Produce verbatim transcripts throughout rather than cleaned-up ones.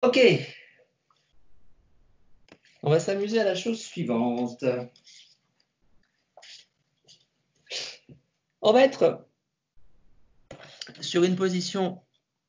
Ok. On va s'amuser à la chose suivante. On va être sur une position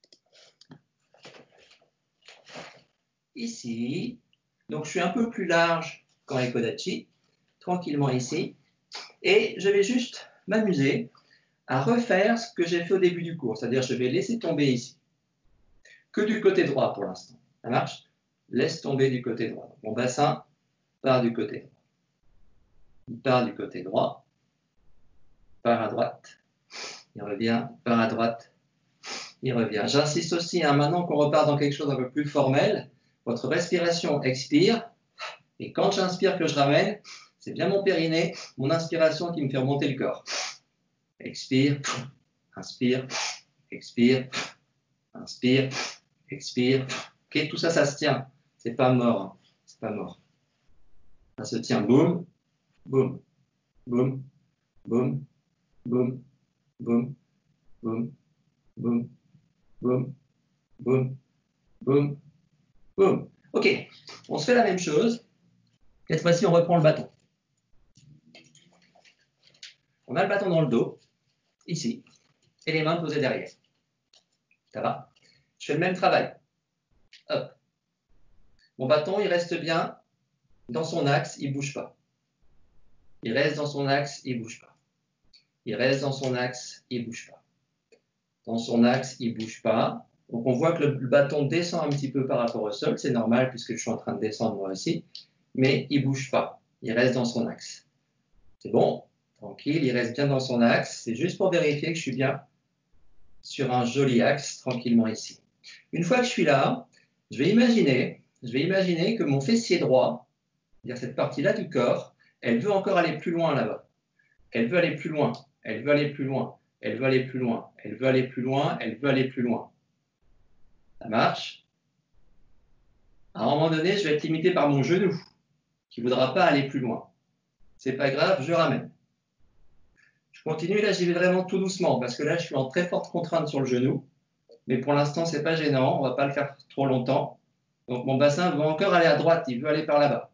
ici. Donc, je suis un peu plus large qu'en Ekodachi, tranquillement ici. Et je vais juste m'amuser à refaire ce que j'ai fait au début du cours. C'est-à-dire, je vais laisser tomber ici. Que du côté droit pour l'instant. Ça marche? Laisse tomber du côté droit. Mon bassin part du côté droit. Il part du côté droit, part à droite, il revient, part à droite, il revient. J'insiste aussi, hein, maintenant qu'on repart dans quelque chose d'un peu plus formel, votre respiration expire, et quand j'inspire que je ramène, c'est bien mon périnée, mon inspiration qui me fait remonter le corps. Expire, inspire, expire, inspire, expire. Ok, tout ça, ça se tient. C'est pas mort, hein. C'est pas mort. Ça se tient. Boum, boum, boum, boum, boum, boum, boum, boum, boum, boum, boum, boum. Ok, on se fait la même chose. Cette fois-ci, on reprend le bâton. On a le bâton dans le dos, ici, et les mains posées derrière. Ça va? Je fais le même travail. Hop. Mon bâton, il reste bien dans son axe, il ne bouge pas. Il reste dans son axe, il ne bouge pas. Il reste dans son axe, il ne bouge pas. Dans son axe, il ne bouge pas. Donc on voit que le bâton descend un petit peu par rapport au sol, c'est normal puisque je suis en train de descendre moi aussi, mais il ne bouge pas, il reste dans son axe. C'est bon, tranquille, il reste bien dans son axe, c'est juste pour vérifier que je suis bien sur un joli axe, tranquillement ici. Une fois que je suis là, je vais imaginer, je vais imaginer que mon fessier droit, c'est-à-dire cette partie-là du corps, elle veut encore aller plus loin là-bas. Elle veut aller plus loin, elle veut aller plus loin, elle veut aller plus loin, elle veut aller plus loin, elle veut aller plus loin. Ça marche? À un moment donné, je vais être limité par mon genou, qui ne voudra pas aller plus loin. C'est pas grave, je ramène. Je continue, là j'y vais vraiment tout doucement, parce que là je suis en très forte contrainte sur le genou, mais pour l'instant c'est pas gênant, on ne va pas le faire trop longtemps. Donc mon bassin veut encore aller à droite, il veut aller par là-bas.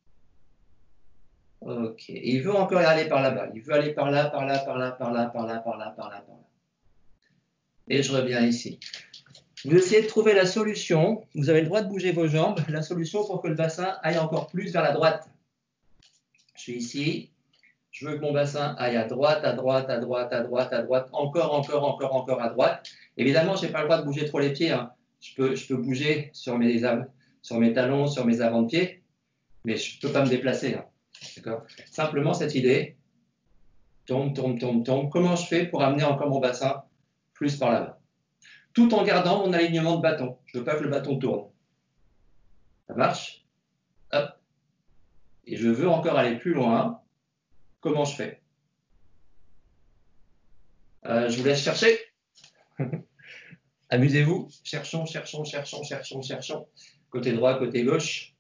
Ok, et il veut encore aller par là-bas, il veut aller par là, par là, par là, par là, par là, par là, par là, par là. Et je reviens ici. Vous essayez de trouver la solution, vous avez le droit de bouger vos jambes, la solution pour que le bassin aille encore plus vers la droite. Je suis ici, je veux que mon bassin aille à droite, à droite, à droite, à droite, à droite, encore, encore, encore, encore à droite. Évidemment, je n'ai pas le droit de bouger trop les pieds, hein. Je peux, je peux bouger sur mes, sur mes talons, sur mes avant de pied, mais je ne peux pas me déplacer, hein. D'accord ? Simplement cette idée, tombe, tombe, tombe, tombe. Comment je fais pour amener encore mon bassin plus par là-bas? Tout en gardant mon alignement de bâton. Je ne veux pas que le bâton tourne. Ça marche? Hop. Et je veux encore aller plus loin. Comment je fais? euh, Je vous laisse chercher. Amusez-vous. Cherchons, cherchons, cherchons, cherchons, cherchons. Côté droit, côté gauche.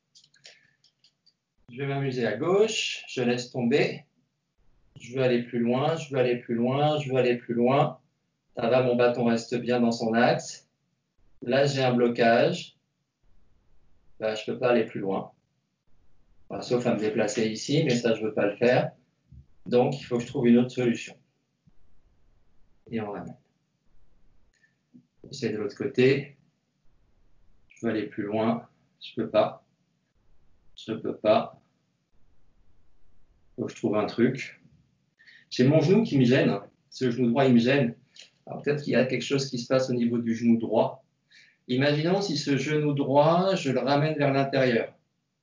Je vais m'amuser à gauche. Je laisse tomber. Je veux aller plus loin, je veux aller plus loin, je veux aller plus loin. Ça va, mon bâton reste bien dans son axe. Là, j'ai un blocage. Là, je ne peux pas aller plus loin. Enfin, sauf à me déplacer ici, mais ça, je ne veux pas le faire. Donc, il faut que je trouve une autre solution. Et on ramène. C'est de l'autre côté. Je veux aller plus loin. Je ne peux pas. Je ne peux pas. Il faut que je trouve un truc. J'ai mon genou qui me gêne. Ce genou droit, il me gêne. Alors, peut-être qu'il y a quelque chose qui se passe au niveau du genou droit. Imaginons si ce genou droit, je le ramène vers l'intérieur.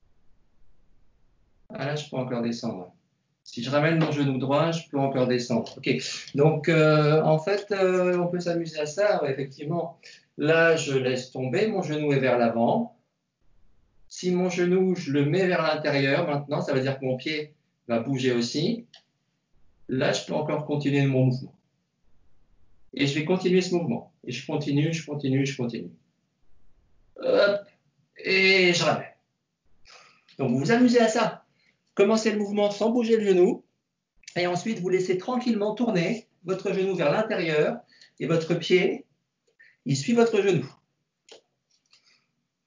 Ah là, je peux encore descendre. Si je ramène mon genou droit, je peux encore descendre. Ok. Donc, euh, en fait, euh, on peut s'amuser à ça. Ouais, effectivement, là, je laisse tomber. Mon genou est vers l'avant. Si mon genou, je le mets vers l'intérieur, maintenant, ça veut dire que mon pied va bouger aussi. Là, je peux encore continuer mon mouvement. Et je vais continuer ce mouvement. Et je continue, je continue, je continue. Hop. Et je ramène. Donc, vous vous amusez à ça. Commencez le mouvement sans bouger le genou. Et ensuite, vous laissez tranquillement tourner votre genou vers l'intérieur. Et votre pied, il suit votre genou.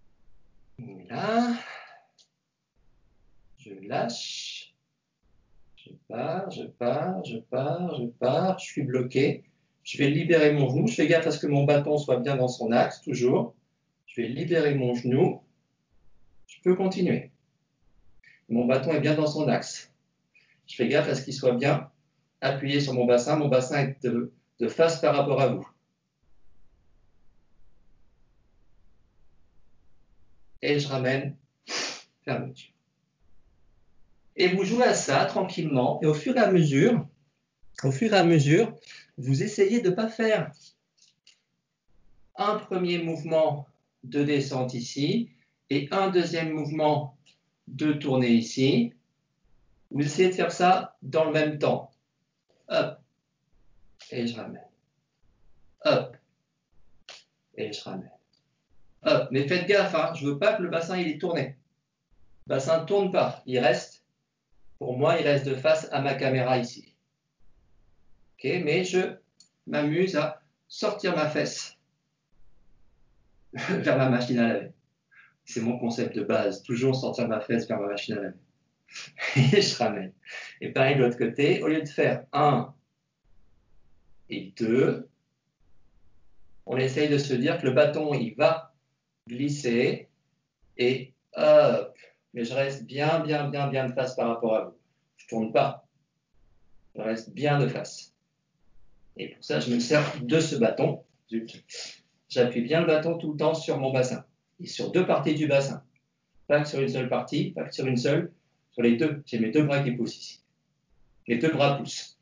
lâche. Je pars, je pars, je pars, je pars. Je suis bloqué. Je vais libérer mon genou. Je fais gaffe à ce que mon bâton soit bien dans son axe, toujours. Je vais libérer mon genou. Je peux continuer. Mon bâton est bien dans son axe. Je fais gaffe à ce qu'il soit bien appuyé sur mon bassin. Mon bassin est de, de face par rapport à vous. Et je ramène fermeture. Et vous jouez à ça tranquillement. Et au fur et à mesure, au fur et à mesure, vous essayez de ne pas faire un premier mouvement de descente ici et un deuxième mouvement de tournée ici. Vous essayez de faire ça dans le même temps. Hop. Et je ramène. Hop. Et je ramène. Hop. Mais faites gaffe, hein, je ne veux pas que le bassin il est tourné. Le bassin ne tourne pas. Il reste, pour moi, il reste de face à ma caméra ici. Ok, mais je m'amuse à sortir ma fesse vers ma machine à laver. C'est mon concept de base. Toujours sortir ma fesse vers ma machine à laver. Et je ramène. Et pareil de l'autre côté, au lieu de faire un et deux, on essaye de se dire que le bâton, il va glisser et hop, mais je reste bien, bien, bien, bien de face par rapport à vous. Je ne tourne pas. Je reste bien de face. Et pour ça, je me sers de ce bâton. J'appuie bien le bâton tout le temps sur mon bassin et sur deux parties du bassin. Pas que sur une seule partie, pas que sur une seule, sur les deux. J'ai mes deux bras qui poussent ici. Les deux bras poussent.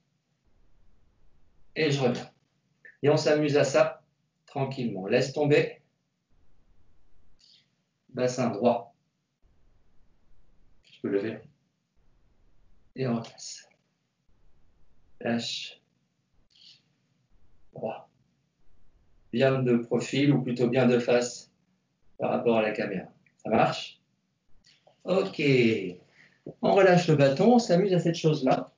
Et je reviens. Et on s'amuse à ça tranquillement. Laisse tomber. Bassin droit. Je peux lever. Et on repasse. Lâche. Droit. Bien de profil ou plutôt bien de face par rapport à la caméra. Ça marche? Ok. On relâche le bâton, on s'amuse à cette chose-là.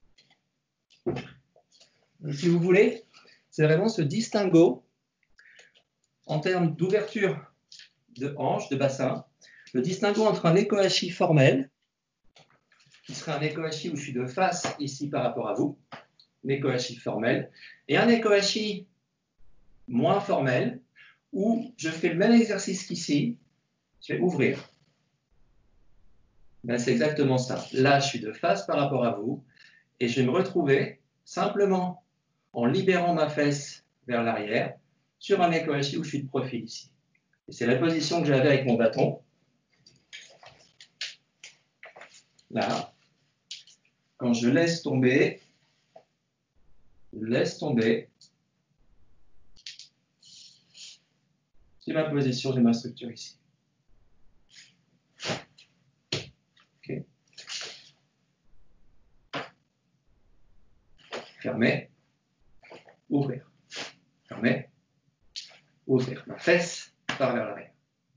Si vous voulez, c'est vraiment ce distinguo en termes d'ouverture de hanche, de bassin, le distinguo entre un Eko-hachi formel, qui serait un Eko-hachi où je suis de face ici par rapport à vous, un Eko-hachi formel, et un Eko-hachi moins formel, où je fais le même exercice qu'ici, je vais ouvrir. Ben, c'est exactement ça. Là, je suis de face par rapport à vous, et je vais me retrouver simplement en libérant ma fesse vers l'arrière, sur un Eko-hachi où je suis de profil ici. Et c'est la position que j'avais avec mon bâton. Là. Quand je laisse tomber, je laisse tomber. C'est ma position, j'ai ma structure ici. Okay. Fermer, ouvrir. Fermer, ouvrir. Ma fesse part vers l'arrière.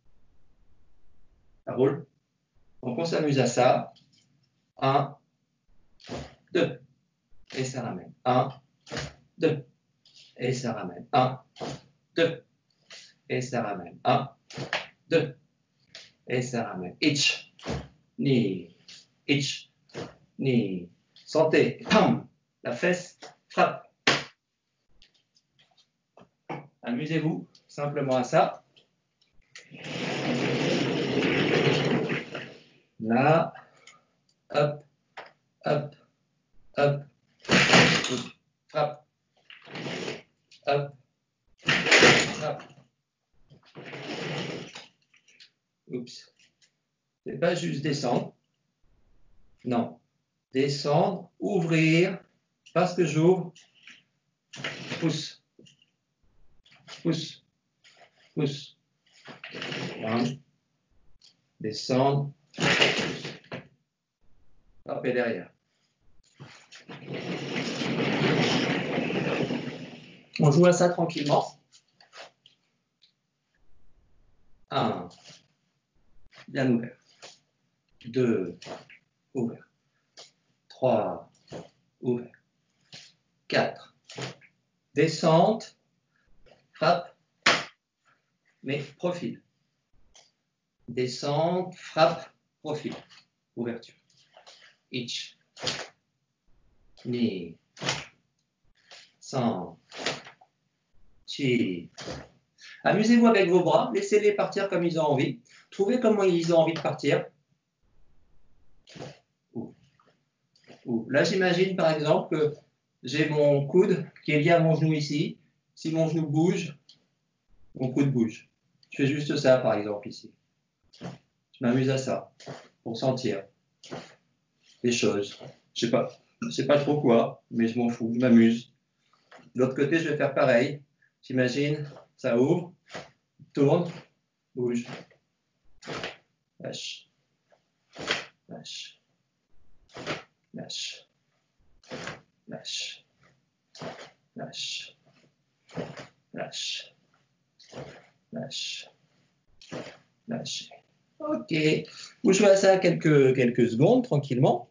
Ça roule. Donc on s'amuse à ça. Un, deux. Et ça ramène. Un, deux. Et ça ramène. Un, deux. Et ça ramène. Un, deux. Et ça ramène. Ich, ni, ich, ni. Sentez. Pam. La fesse frappe. Amusez-vous simplement à ça. Là, hop, hop, hop, frappe, hop, frappe. Oups. C'est pas juste descendre. Non. Descendre, ouvrir, parce que j'ouvre, pousse, pousse, pousse. Un. Descendre, frapper derrière. On joue à ça tranquillement. Un, bien ouvert. Deux, ouvert. Trois, ouvert. Quatre, descente, frappe, mais profil. Descente, frappe, profil, ouverture. Ich. Ni. San. Chi. Amusez-vous avec vos bras, laissez-les partir comme ils ont envie. Trouvez comment ils ont envie de partir. Ouh. Ouh. Là, j'imagine par exemple que j'ai mon coude qui est lié à mon genou ici. Si mon genou bouge, mon coude bouge. Je fais juste ça par exemple ici. Je m'amuse à ça pour sentir des choses. Je sais pas, je sais pas trop quoi, mais je m'en fous, je m'amuse. De l'autre côté, je vais faire pareil. J'imagine, ça ouvre, tourne, bouge. Lâche. Lâche. Lâche. Lâche. Lâche. Lâche. Lâche. Lâche. Ok. Vous jouez à ça quelques, quelques secondes tranquillement.